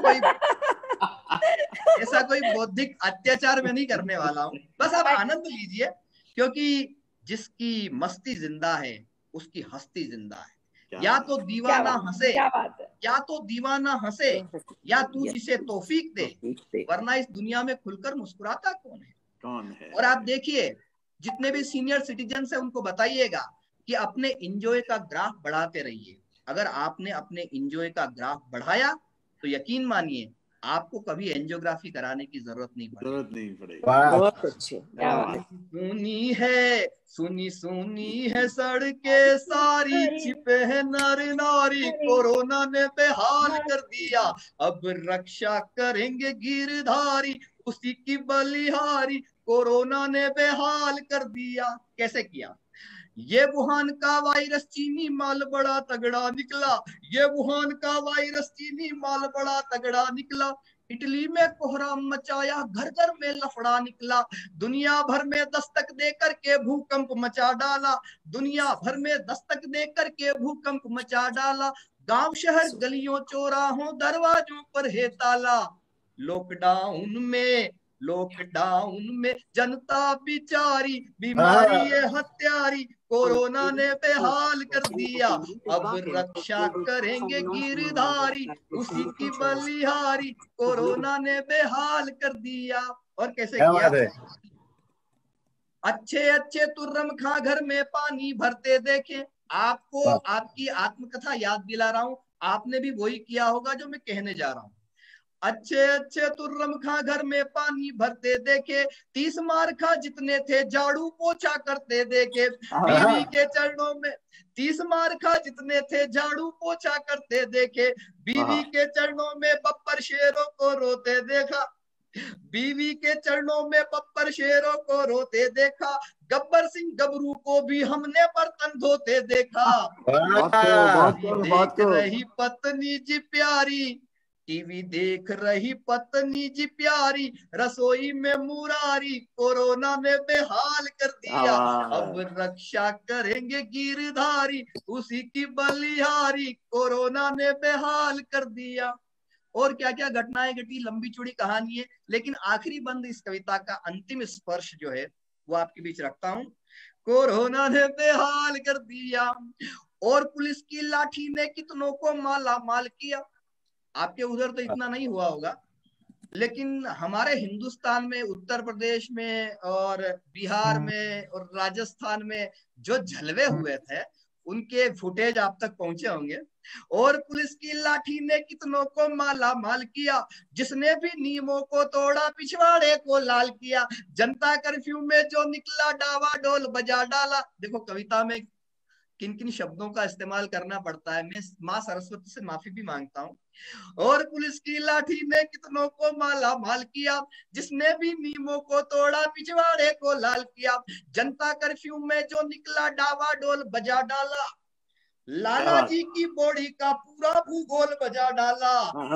कोई बौद्धिक अत्याचार मैं नहीं करने वाला हूँ, बस आप आनंद लीजिए, क्योंकि जिसकी मस्ती जिंदा है उसकी हस्ती जिंदा है। या तो दीवाना हंसे, या तो दीवाना हंसे, या तू जिसे तौफीक दे, वरना इस दुनिया में खुलकर मुस्कुराता कौन है? और आप देखिए जितने भी सीनियर सिटीजन है उनको बताइएगा कि अपने इंजॉय का ग्राफ बढ़ाते रहिए। अगर आपने अपने इंजॉय का ग्राफ बढ़ाया तो यकीन मानिए आपको कभी एंजियोग्राफी कराने की जरूरत नहीं पड़ेगी। बहुत अच्छे। सुनी सुनी है सड़कें सारी, छिपे है नर नारी, कोरोना ने बेहाल कर दिया, अब रक्षा करेंगे गिरधारी, उसी की बलिहारी, कोरोना ने बेहाल कर दिया। कैसे किया? ये वुहान का वायरस चीनी माल बड़ा तगड़ा निकला, ये वुहान का वायरस चीनी माल बड़ा तगड़ा निकला, इटली में कोहराम मचाया, घर घर में लफड़ा निकला, दुनिया भर में दस्तक दे करके भूकंप मचा डाला, दुनिया भर में दस्तक दे करके भूकंप मचा डाला, गांव शहर गलियों चौराहों दरवाजों पर है ताला, लॉकडाउन में जनता बिचारी, बीमारी ये हत्यारी, कोरोना ने बेहाल कर दिया, अब रक्षा करेंगे गिरधारी, उसी की बलिहारी, कोरोना ने बेहाल कर दिया। और कैसे किया? अच्छे अच्छे तुर्रम खा घर में पानी भरते देखे। आपको आपकी आत्मकथा याद दिला रहा हूं, आपने भी वही किया होगा जो मैं कहने जा रहा हूं। अच्छे अच्छे तुर्रम खां घर में पानी भरते देखे, 30 मार खा जितने थे झाड़ू पोछा करते देखे, बीवी के चरणों में 30 मार खा जितने थे झाड़ू पोछा करते देखे, बीवी के चरणों में बब्बर शेरों को रोते देखा, बीवी के चरणों में बब्बर शेरों को रोते देखा, गब्बर सिंह गबरू को भी हमने बर्तन धोते देखा, देख रही पत्नी जी प्यारी, टीवी देख रही पत्नी जी प्यारी, रसोई में मुरारी कोरोना ने बेहाल कर दिया, अब रक्षा करेंगे गिरधारी, उसी की बलिहारी कोरोना ने बेहाल कर दिया। और क्या क्या घटनाएं घटी, लंबी चौड़ी कहानी है, लेकिन आखिरी बंद इस कविता का अंतिम स्पर्श जो है वो आपके बीच रखता हूं। कोरोना ने बेहाल कर दिया और पुलिस की लाठी ने कितनों को माला माल किया। आपके उधर तो इतना नहीं हुआ होगा, लेकिन हमारे हिंदुस्तान में, उत्तर प्रदेश में और बिहार में और राजस्थान में जो जलवे हुए थे उनके फुटेज आप तक पहुंचे होंगे। और पुलिस की लाठी ने कितनों को माला माल किया, जिसने भी नियमों को तोड़ा पिछवाड़े को लाल किया, जनता कर्फ्यू में जो निकला डावा डोल बजा डाला। देखो कविता में किन किन शब्दों का इस्तेमाल करना पड़ता है, मैं माँ सरस्वती से माफी भी मांगता हूँ। और पुलिस की लाठी ने कितनों को माला माल किया, जिसने भी नियमों को तोड़ा पिछवाड़े को लाल किया, जनता कर्फ्यू में जो निकला डावा डोल बजा डाला, लाला जी की बॉडी का पूरा भूगोल बजा डाला।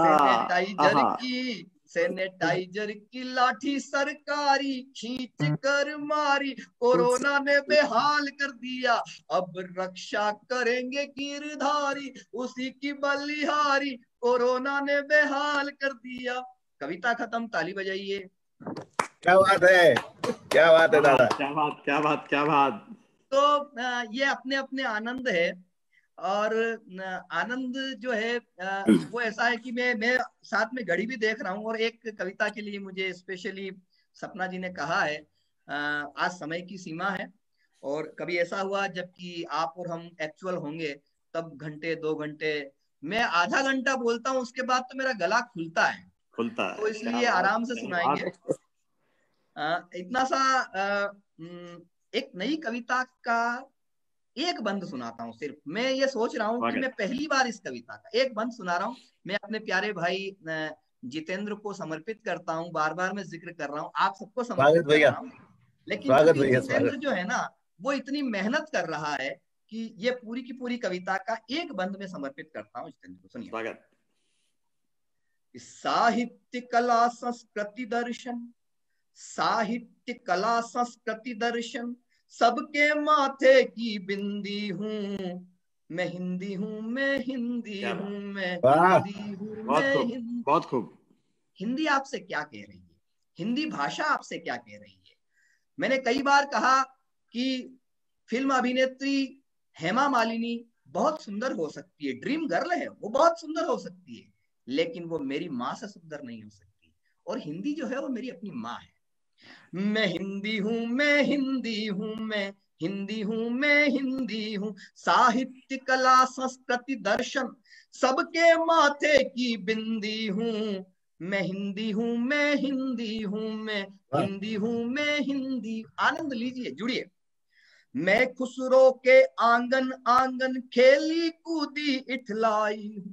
सैनिटाइजर की लाठी सरकारी खींच कर मारी, कोरोना ने बेहाल कर दिया, अब रक्षा करेंगे गिरधारी, उसी की बलिहारी कोरोना ने बेहाल कर दिया। कविता खत्म, ताली बजाइए। क्या बात है, क्या बात है दादा, क्या बात क्या बात क्या बात। तो ये अपने अपने आनंद है, और आनंद जो है वो ऐसा है कि मैं साथ में घड़ी भी देख रहा हूँ, और एक कविता के लिए मुझे स्पेशली सपना जी ने कहा है आज समय की सीमा है, और कभी ऐसा हुआ जबकि आप और हम एक्चुअल होंगे तब घंटे 2 घंटे, मैं आधा घंटा बोलता हूँ, उसके बाद तो मेरा गला खुलता है, तो इसलिए आराम से सुनाएंगे। इतना सा एक नई कविता का एक बंद सुनाता हूँ सिर्फ। मैं ये सोच रहा हूँ कि मैं पहली बार इस कविता का एक बंद सुना रहा हूँ। मैं अपने प्यारे भाई जितेंद्र को समर्पित करता हूँ, बार बार मैं जिक्र कर रहा हूँ, आप सबको समर्पित कर रहा हूँ, लेकिन जितेंद्र जो है ना वो इतनी मेहनत कर रहा है कि ये पूरी की पूरी कविता का एक बंद में समर्पित करता हूँ जितेंद्र को। सुनिए। साहित्य कला संस्कृति दर्शन, साहित्य कला संस्कृति दर्शन, सबके माथे की बिंदी हूँ, मैं हिंदी हूँ, मैं हिंदी हूँ, मैं हिंदी हूँ, मैं हिंदी। बहुत खूब। हिंदी आपसे क्या कह रही है, हिंदी भाषा आपसे क्या कह रही है। मैंने कई बार कहा कि फिल्म अभिनेत्री हेमा मालिनी बहुत सुंदर हो सकती है, ड्रीम गर्ल है, वो बहुत सुंदर हो सकती है, लेकिन वो मेरी माँ से सुंदर नहीं हो सकती, और हिंदी जो है वो मेरी अपनी माँ है। मैं हिंदी हूँ, मैं हिंदी हूँ, मैं हिंदी हूँ, मैं हिंदी हूँ, साहित्य कला संस्कृति दर्शन, सबके माथे की बिंदी हूँ, मैं हिंदी हूँ, मैं हिंदी हूँ, मैं हिंदी हूँ, मैं हिंदी। आनंद लीजिए, जुड़िए। मैं खुसरो के आंगन आंगन खेली कूदी इठलाई हूँ,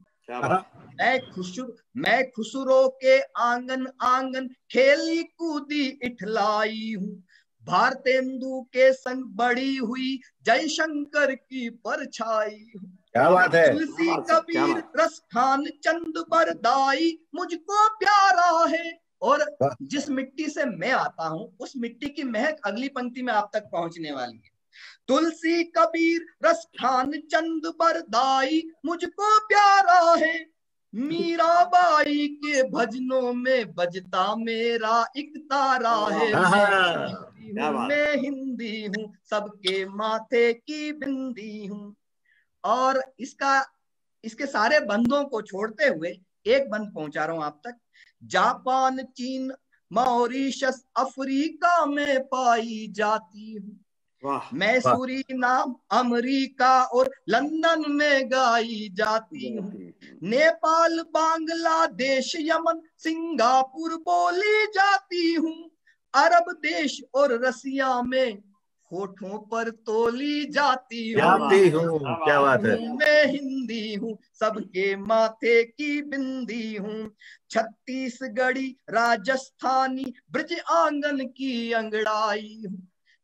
मैं खुसरो के आंगन आंगन खेली कूदी इठलाई हूँ, भारतेंदु के संग बड़ी हुई जयशंकर की परछाई हूँ। क्या बात है। तुलसी कबीर रस खान चंद बरदाई मुझको प्यारा है, और जिस मिट्टी से मैं आता हूँ उस मिट्टी की महक अगली पंक्ति में आप तक पहुंचने वाली है। तुलसी कबीर रस खान चंद बरदाई मुझको प्यारा है, मीराबाई के भजनों में बजता मेरा एक तारा है, मैं हिंदी हूँ, सबके माथे की बिंदी हूँ। और इसके सारे बंदों को छोड़ते हुए एक बंद पहुंचा रहा हूं आप तक। जापान, चीन, मॉरिशस, अफ्रीका में पाई जाती हूँ, वाह मैसूरी नाम अमेरिका और लंदन में गाई जाती हूँ। नेपाल, बांग्लादेश, यमन, सिंगापुर बोली जाती हूँ। अरब देश और रसिया में होठों पर तोली जाती हूँ। क्या बात है। मैं हिंदी हूँ, सबके माथे की बिंदी हूँ। छत्तीसगढ़ी, राजस्थानी, ब्रज आंगन की अंगड़ाई हूँ।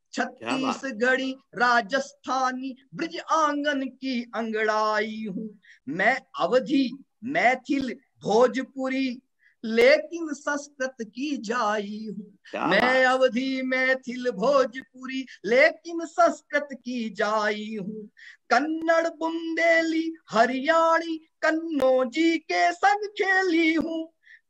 छत्तीसगढ़ी, राजस्थानी, ब्रज आंगन की अंगड़ाई हूँ। मैं अवधी, मैथिल, भोजपुरी, लेकिन संस्कृत की जाई हूँ। मैं अवधी, मैथिल, भोजपुरी, लेकिन संस्कृत की जाई हूँ। कन्नड़, बुंदेली, हरियाणी, कन्नौजी के संग खेली हूँ।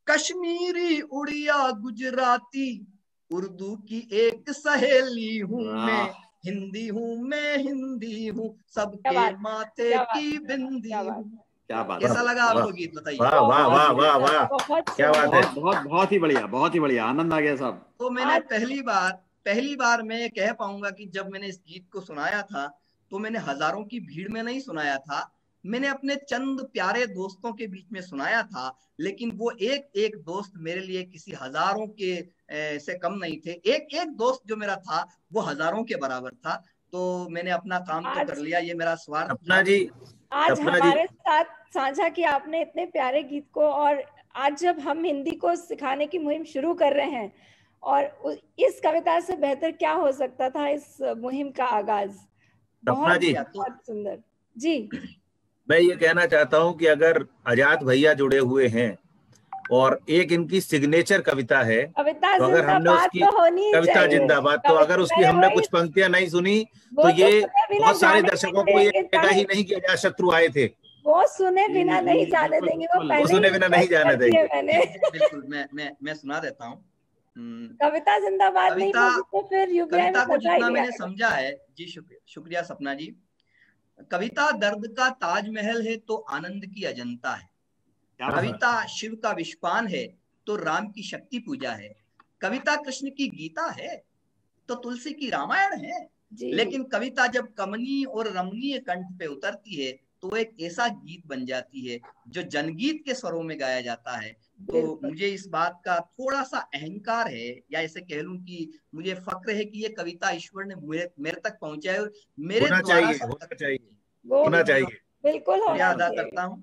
कश्मीरी, उड़िया, गुजराती, उर्दू की एक सहेली हूँ। मैं हिंदी हूँ, मैं हिंदी हूँ, सबके माथे की बिंदी हूँ। क्या बात। कैसा लगा आपको गीत, बताइए। वाह वाह वाह वाह वाह, क्या बात है। बहुत ही बढ़िया, बहुत ही बढ़िया, आनंद आ गया साहब। तो मैंने पहली बार मैं ये कह पाऊंगा कि जब मैंने इस गीत को सुनाया था तो मैंने हजारों की भीड़ में नहीं सुनाया था, मैंने अपने चंद प्यारे दोस्तों के बीच में सुनाया था। लेकिन वो एक एक दोस्त मेरे लिए किसी हजारों के से कम नहीं थे। एक एक दोस्त जो मेरा था वो हजारों के बराबर था। तो मैंने अपना काम तो कर लिया, ये मेरा स्वार्थ सपना जी, आज हमारे साथ साझा किया आपने इतने प्यारे गीत को। और आज जब हम हिंदी को सिखाने की मुहिम शुरू कर रहे हैं, और इस कविता से बेहतर क्या हो सकता था इस मुहिम का आगाज। बहुत बहुत सुंदर जी। मैं ये कहना चाहता हूँ कि अगर आजाद भैया जुड़े हुए हैं और एक इनकी सिग्नेचर कविता है, तो अगर हमने उसकी कविता जिंदाबाद, तो अगर उसकी हमने कुछ पंक्तियां नहीं सुनी तो ये बहुत सारे दर्शकों को ये कहना ही नहीं कि अजातशत्रु आए थे। वो सुने बिना नहीं जाने देंगे, वो पहले सुने बिना नहीं जाने देंगे। मैंने बिल्कुल मैं सुना देता हूँ। कविता जिंदाबाद नहीं बोली तो फिर यूपीआई में को जितना मैंने समझा है जी, शुक्रिया सपना जी। कविता दर्द का ताजमहल है तो आनंद की अजंता है। कविता शिव का विश्वान है तो राम की शक्ति पूजा है। कविता कृष्ण की गीता है तो तुलसी की रामायण है। लेकिन कविता जब कमनीय और रमणीय कंठ पे उतरती है तो एक ऐसा गीत बन जाती है जो जनगीत के स्वरों में गाया जाता है। तो मुझे इस बात का थोड़ा सा अहंकार है, या ऐसे कह लूं कि मुझे फक्र है कि ये कविता ईश्वर ने मेरे तक पहुंचाई और मेरे द्वारा होना चाहिए। बिल्कुल अदा करता हूँ।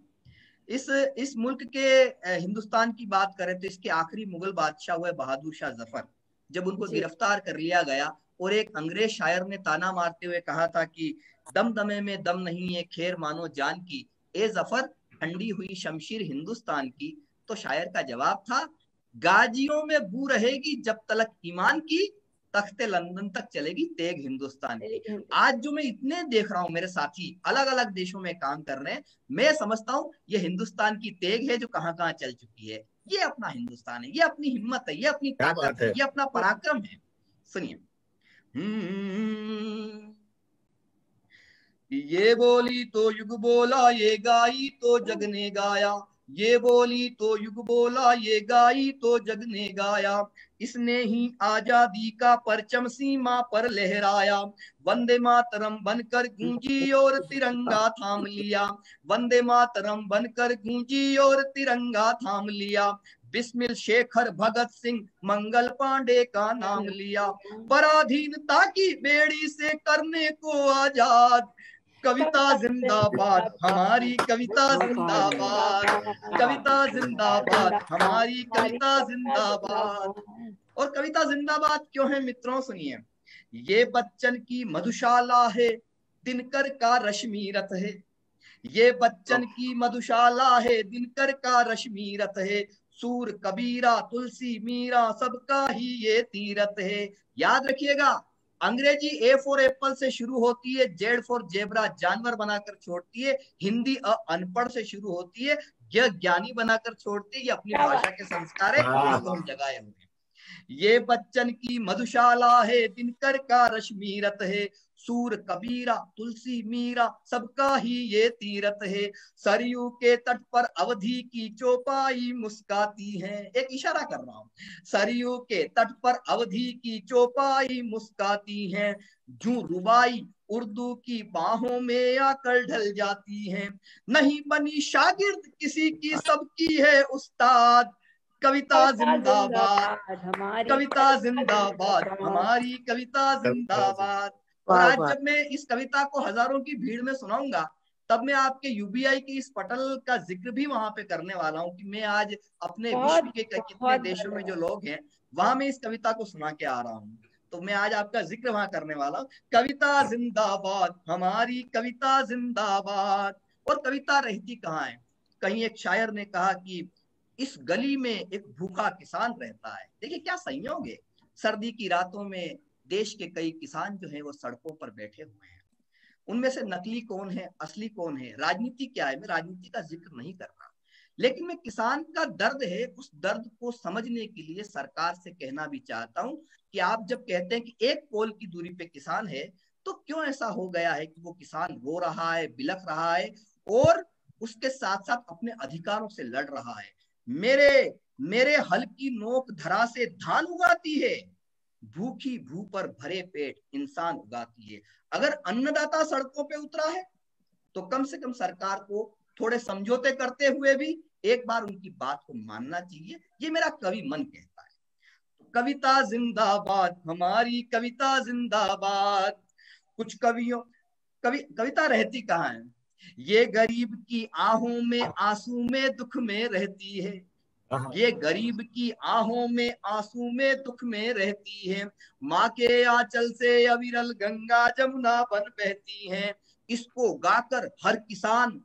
इस मुल्क के हिंदुस्तान की बात करें तो इसके आखिरी मुगल बादशाह हुए बहादुर शाह जफर, जब उनको गिरफ्तार कर लिया गया और एक अंग्रेज शायर ने ताना मारते हुए कहा था कि दमदमे में दम नहीं है, खैर मानो जान की, ए जफर ठंडी हुई शमशीर हिंदुस्तान की। तो शायर का जवाब था, गाजियों में बू रहेगी जब तलक ईमान की, तख्ते लंदन तक चलेगी तेग हिंदुस्तान की। आज जो मैं इतने देख रहा हूँ मेरे साथी अलग अलग देशों में काम कर रहे हैं, मैं समझता हूँ ये हिंदुस्तान की तेग है जो कहाँ कहाँ चल चुकी है। ये अपना हिंदुस्तान है, ये अपनी हिम्मत है, ये अपनी ताकत है, ये अपना पराक्रम है। सुनिए, ये बोली तो युग बोला, ये गाई तो जग ने गाया, ये बोली तो युग बोला, ये गाई तो जग ने गाया, इसने ही आजादी का परचम सीमा पर लहराया। वंदे मातरम बनकर गूंजी और तिरंगा थाम लिया, वंदे मातरम बनकर गूंजी और तिरंगा थाम लिया। बिस्मिल शेखर भगत सिंह मंगल पांडे का नाम लिया, पराधीनता की बेड़ी से करने को आजाद। कविता जिंदाबाद हमारी, कविता जिंदाबाद, कविता जिंदाबाद हमारी, कविता जिंदाबाद। और कविता जिंदाबाद क्यों है मित्रों, सुनिए। ये बच्चन की मधुशाला है, दिनकर का रश्मि रथ है, ये बच्चन की मधुशाला है, दिनकर का रश्मि रथ है। सूर कबीरा तुलसी मीरा सबका ही ये तीरथ है। याद रखिएगा, अंग्रेजी ए फॉर एप्पल से शुरू होती है, जेड फॉर जेबरा जानवर बनाकर छोड़ती है, हिंदी अनपढ़ से शुरू होती है, यह ज्ञानी बनाकर छोड़ती है, ये अपनी भाषा के संस्कार है, इसको हम जगाए हुए। ये बच्चन की मधुशाला है, दिनकर का रश्मि रथ है, सूर कबीरा तुलसी मीरा सबका ही ये तीरथ है, सरयू के तट पर अवधि की चौपाई मुस्काती है। एक इशारा कर रहा हूं, सरयू के तट पर अवधि की चौपाई मुस्काती है, जू रुबाई उर्दू की बाहों में आकर ढल जाती है, नहीं बनी शागिर्द किसी की सबकी है उस्ताद, कविता जिंदाबाद, कविता जिंदाबाद, हमारी कविता जिंदाबाद। और आज जब मैं इस कविता को हजारों की भीड़ में सुनाऊंगा, तब मैं आपके यूबीआई के इस पटल का जिक्र भी वहां पे करने वाला हूँ कि मैं आज अपने विश्व के कितने देशों में जो लोग हैं वहां मैं इस कविता को सुना के आ रहा हूँ, तो मैं आज आपका जिक्र वहां करने वाला हूँ। कविता जिंदाबाद, हमारी कविता जिंदाबाद। और कविता रहती कहाँ है? कहीं एक शायर ने कहा कि इस गली में एक भूखा किसान रहता है। देखिए क्या संयोग है, सर्दी की रातों में देश के कई किसान जो है वो सड़कों पर बैठे हुए हैं। उनमें से नकली कौन है, असली कौन है, राजनीति क्या है, मैं राजनीति का जिक्र नहीं कर रहा, लेकिन मैं किसान का दर्द है उस दर्द को समझने के लिए सरकार से कहना भी चाहता हूं कि आप जब कहते हैं कि एक पोल की दूरी पे किसान है, तो क्यों ऐसा हो गया है कि वो किसान रो रहा है, बिलख रहा है और उसके साथ साथ अपने अधिकारों से लड़ रहा है। मेरे हल की नोक धरा से धान उगाती है, भूखी भू पर भरे पेट इंसान उगाती है। अगर अन्नदाता सड़कों पे उतरा है तो कम से कम सरकार को थोड़े समझौते करते हुए भी एक बार उनकी बात को मानना चाहिए, ये मेरा कवि मन कहता है। तो कविता जिंदाबाद, हमारी कविता जिंदाबाद। कुछ कविता रहती कहाँ है? ये गरीब की आहों में आंसू में दुख में रहती है, ये गरीब की आहों में आंसू में दुख में रहती है, माँ के आंचल से अविरल गंगा जमुना बन बहती है, इसको गाकर हर किसान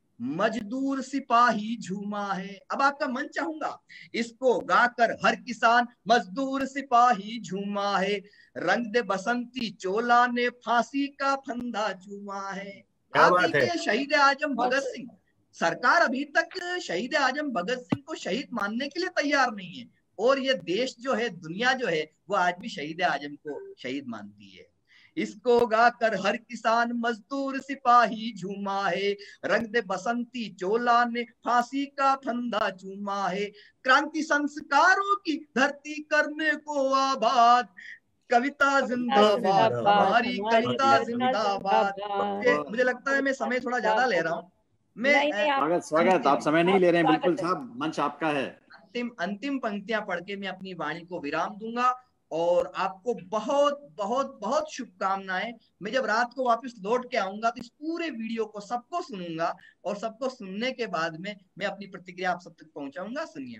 मजदूर सिपाही झूमा है। अब आपका मन चाहूंगा, इसको गाकर हर किसान मजदूर सिपाही झूमा है, रंग दे बसंती चोला ने फांसी का फंदा चूमा है। आप देखिए शहीद आजम भगत सिंह, सरकार अभी तक शहीद आजम भगत सिंह को शहीद मानने के लिए तैयार नहीं है, और ये देश जो है, दुनिया जो है, वो आज भी शहीद आजम को शहीद मानती है। इसको गाकर हर किसान मजदूर सिपाही झूमा है, रंग दे बसंती चोला ने फांसी का फंदा चूमा है, क्रांति संस्कारों की धरती करने को आबाद, कविता जिंदाबाद, हमारी कविता जिंदाबाद। मुझे लगता है मैं समय थोड़ा ज्यादा ले रहा हूँ। मैं स्वागत, आप समय नहीं ले रहे हैं, बिल्कुल साहब, मंच आपका है। अंतिम पंक्तियां पढ़ के मैं अपनी वाणी को विराम दूंगा और आपको बहुत बहुत बहुत शुभकामनाएं। मैं जब रात को वापस लौट के आऊंगा तो इस पूरे वीडियो को सबको सुनूंगा और सबको सुनने के बाद में मैं अपनी प्रतिक्रिया आप सब तक पहुंचाऊंगा। सुनिए,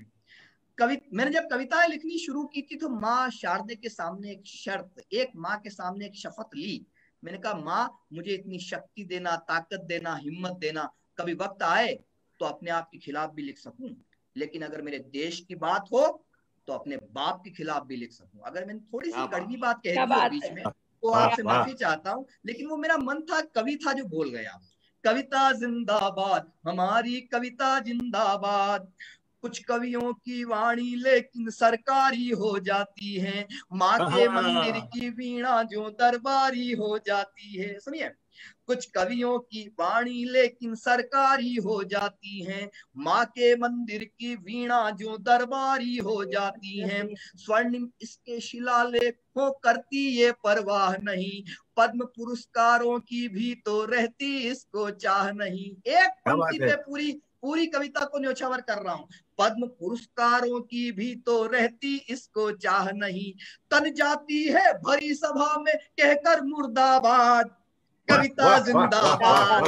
मैंने जब कविताएं लिखनी शुरू की थी तो माँ शारदे के सामने एक शर्त, एक माँ के सामने एक शपथ ली। मैंने कहा, माँ मुझे इतनी शक्ति देना, ताकत देना, हिम्मत देना, कभी वक्त आए तो अपने आप के खिलाफ भी लिख सकूं, लेकिन अगर मेरे देश की बात हो तो अपने बाप के खिलाफ भी लिख सकूं। अगर मैंने थोड़ी सी कड़वी बात कह दी हो बीच में तो आपसे माफी चाहता हूं, लेकिन वो मेरा मन था, कवि था जो बोल गया। कविता जिंदाबाद, हमारी कविता जिंदाबाद। कुछ कवियों की वाणी लेकिन सरकारी हो जाती है, माँ के मंदिर की वीणा जो दरबारी हो जाती है। सुनिए, कुछ कवियों की वाणी लेकिन सरकारी हो जाती है, माँ के मंदिर की वीणा जो दरबारी हो जाती है, स्वर्णिम इसके शिलालेख हो करती ये परवाह नहीं, पद्म पुरस्कारों की भी तो रहती इसको चाह नहीं। एक पंक्ति पे पूरी कविता को न्योछावर कर रहा हूँ। पद्म पुरस्कारों की भी तो रहती इसको चाह नहीं, तन जाती है भरी सभा में कहकर मुर्दाबाद, कविता जिंदाबाद,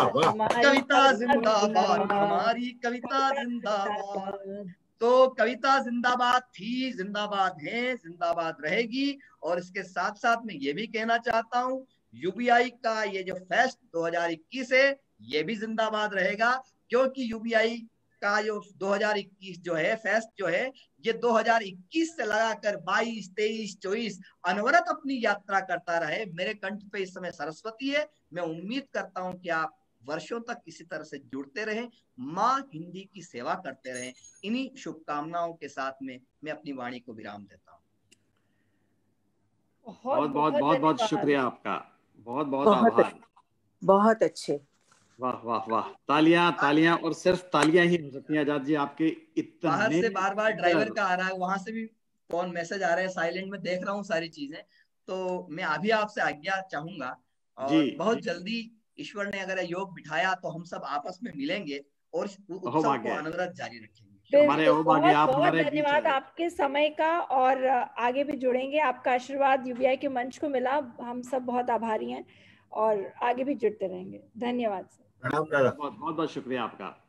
कविता जिंदाबाद, हमारी कविता जिंदाबाद। तो कविता जिंदाबाद थी, जिंदाबाद है, जिंदाबाद रहेगी। और इसके साथ साथ मैं ये भी कहना चाहता हूँ, यूबीआई का ये जो फेस्ट 2021 है ये भी जिंदाबाद रहेगा, क्योंकि यूबीआई का जो 2021 जो है फेस्ट जो है, ये 2021 से लगाकर 22, 23, 24 अनवरत अपनी यात्रा करता रहे। मेरे कंठ पे इस समय सरस्वती है, मैं उम्मीद करता हूं कि आप वर्षों तक इसी तरह से जुड़ते रहें, माँ हिंदी की सेवा करते रहें। इन्हीं शुभकामनाओं के साथ में मैं अपनी वाणी को विराम देता हूँ। बहुत बहुत बहुत बहुत शुक्रिया आपका, बहुत बहुत आभार। बहुत अच्छे, वाह वाह वाह, तालियां तालियां और सिर्फ तालियां ही हो सकती हैं आजाद जी आपके इतने। बाहर से बार बार ड्राइवर का आ रहा है, वहां से भी फोन मैसेज आ रहा है, साइलेंट में देख रहा हूँ सारी चीजें। तो मैं अभी आपसे आज्ञा चाहूंगा, और बहुत जल्दी ईश्वर ने अगर योग बिठाया तो हम सब आपस में मिलेंगे और इस उत्सव को अनवरत जारी रखेंगे। बहुत बहुत धन्यवाद आपके समय का, और आगे भी जुड़ेंगे। आपका आशीर्वाद यूबीआई के मंच को मिला, हम सब बहुत आभारी हैं और आगे भी जुड़ते रहेंगे। धन्यवाद सर। बहुत बहुत शुक्रिया आपका।